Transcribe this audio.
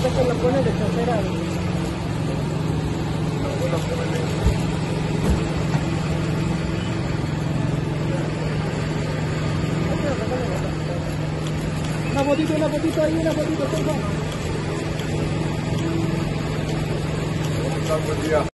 se lo pone desesperado. Una fotito ahí, una fotito, por favor. Buen día.